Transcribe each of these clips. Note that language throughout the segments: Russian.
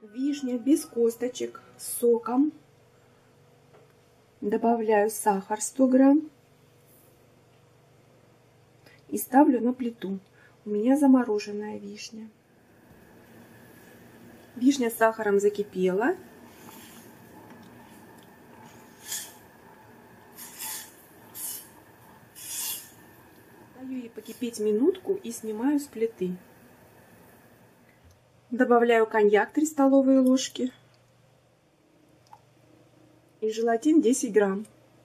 Вишня без косточек с соком. Добавляю сахар 100 грамм. И ставлю на плиту. У меня замороженная вишня. Вишня с сахаром закипела. Даю ей покипеть минутку и снимаю с плиты. Добавляю коньяк 3 столовые ложки и желатин 10 грамм.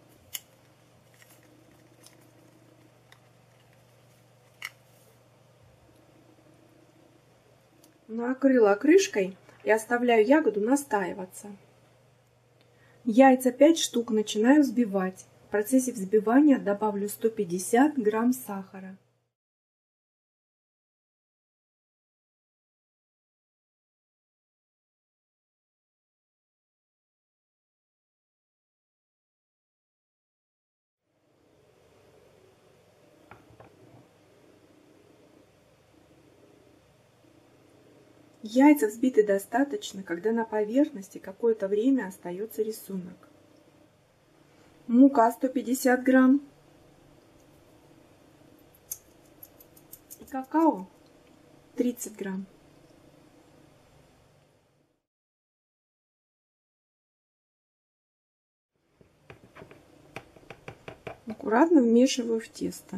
Накрыла крышкой и оставляю ягоду настаиваться. Яйца 5 штук начинаю взбивать. В процессе взбивания добавлю 150 грамм сахара. Яйца взбиты достаточно, когда на поверхности какое-то время остается рисунок. Мука 150 грамм. И какао 30 грамм. Аккуратно вмешиваю в тесто.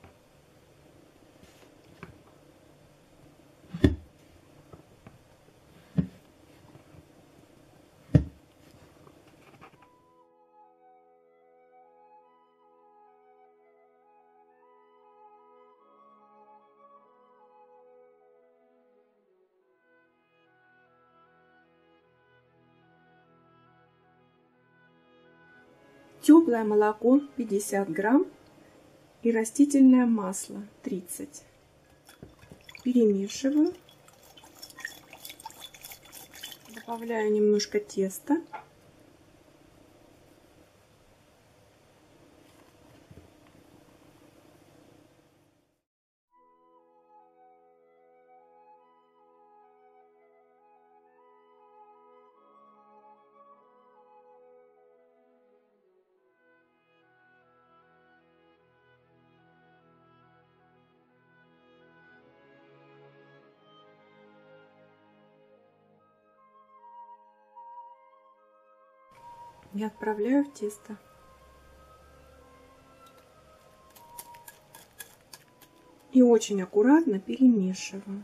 Теплое молоко 50 грамм и растительное масло 30. Перемешиваю. Добавляю немножко теста. И отправляю в тесто. И очень аккуратно перемешиваю.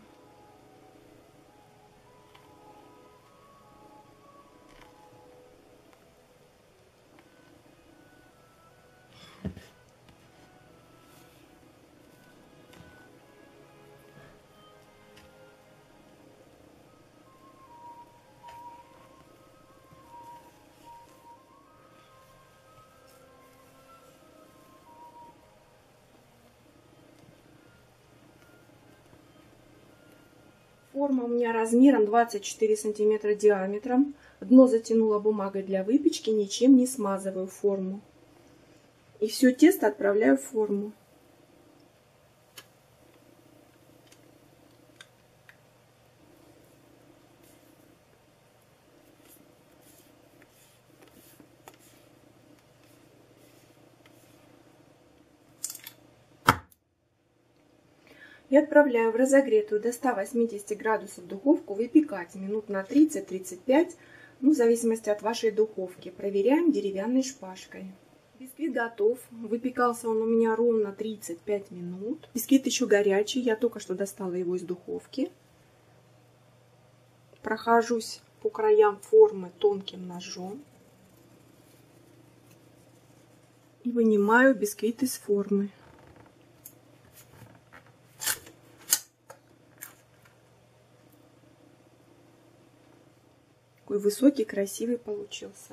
Форма у меня размером 24 сантиметра диаметром. Дно затянула бумагой для выпечки, ничем не смазываю форму. И все тесто отправляю в форму. И отправляю в разогретую до 180 градусов духовку выпекать минут на 30-35, ну, в зависимости от вашей духовки. Проверяем деревянной шпажкой. Бисквит готов. Выпекался он у меня ровно 35 минут. Бисквит еще горячий. Я только что достала его из духовки. Прохожусь по краям формы тонким ножом. И вынимаю бисквит из формы. Такой высокий, красивый получился.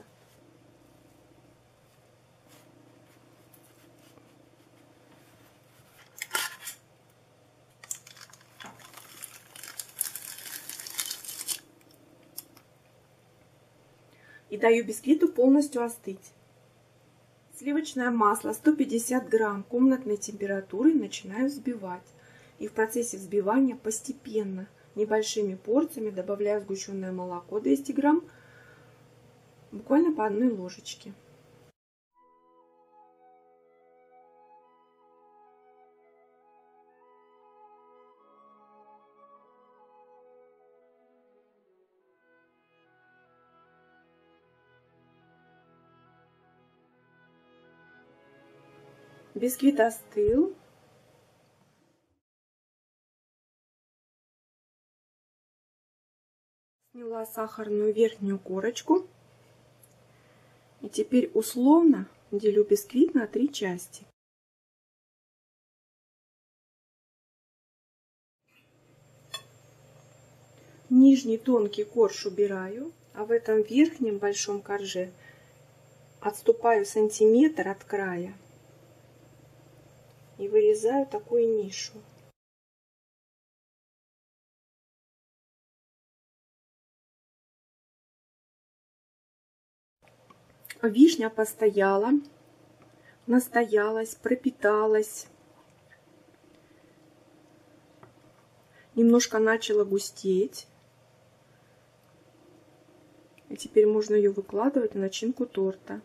И даю бисквиту полностью остыть. Сливочное масло 150 грамм комнатной температуры начинаю взбивать. И в процессе взбивания постепенно небольшими порциями, добавляю сгущенное молоко 200 грамм, буквально по 1 ложечке. Бисквит остыл. Сняла сахарную верхнюю корочку. И теперь условно делю бисквит на 3 части. Нижний тонкий корж убираю, а в этом верхнем большом корже отступаю сантиметр от края и вырезаю такую нишу. Вишня постояла, настоялась, пропиталась. Немножко начала густеть. И теперь можно ее выкладывать на начинку торта.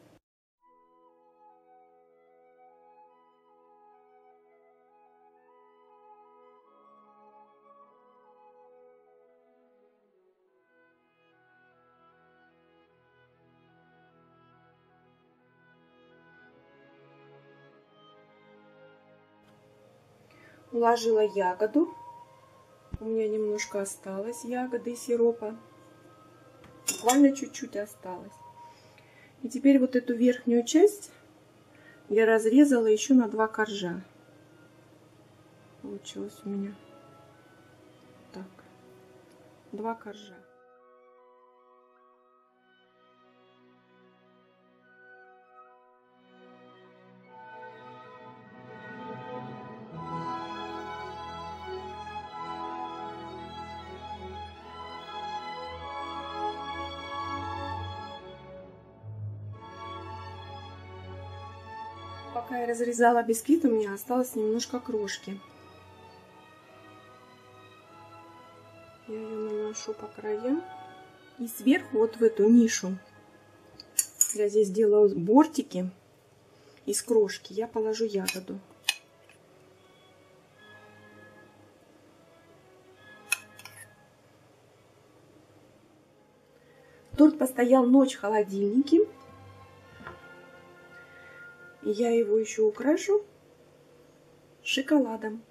Уложила ягоду. У меня немножко осталось ягоды и сиропа. Буквально чуть-чуть осталось. И теперь вот эту верхнюю часть я разрезала еще на 2 коржа. Получилось у меня так. 2 коржа. Пока я разрезала бисквит, у меня осталось немножко крошки. Я ее наношу по краям. И сверху, вот в эту нишу, я здесь делаю бортики из крошки, я положу ягоду. Торт постоял ночь в холодильнике. И я его еще украшу шоколадом.